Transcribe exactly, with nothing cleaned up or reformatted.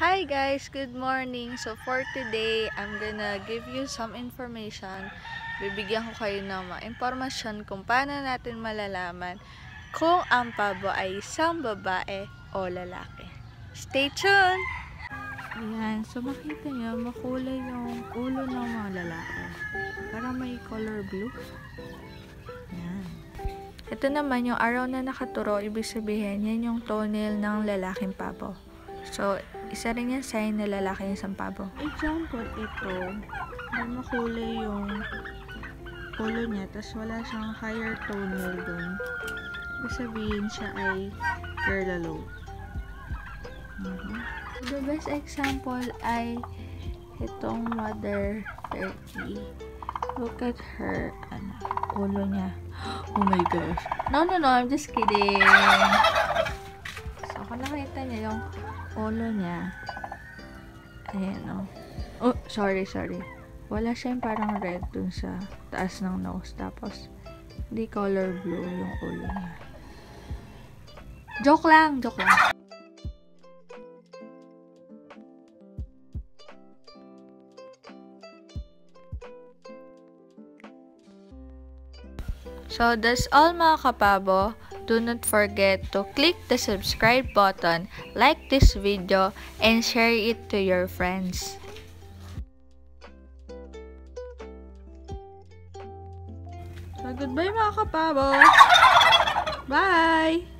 Hi guys, good morning. So for today, I'm gonna give you some information. Bibigyan ko kayo ng mga impormasyon kung paano natin malalaman kung ang pabo ay isang babae o lalaki. Stay tuned! Ayan, so makita nyo, makulay yung ulo ng mga lalaki. Parang may color blue. Ayan. Ito naman yung araw na nakaturo, ibig sabihin, yan yung toenail ng lalaking pabo. So, isa rin yung sign na lalaki yung isang pabo. Example, ito, may makulay yung ulo niya, tas wala siyang higher toenail dun. Ibig sabihin siya ay girl. Uh-huh. The best example ay itong mother turkey. Look at her, ano, ulo niya. Oh my gosh. No, no, no, I'm just kidding. So, kung nakita niya yung ulo niya, ayan o. Oh. oh, sorry, sorry. Wala siyang parang red dun sa taas ng nose. Tapos, hindi color blue yung ulo niya. Joke lang, joke lang. So, that's all mga kapabo. Do not forget to click the subscribe button, like this video, and share it to your friends. So, goodbye mga kapabo! Bye!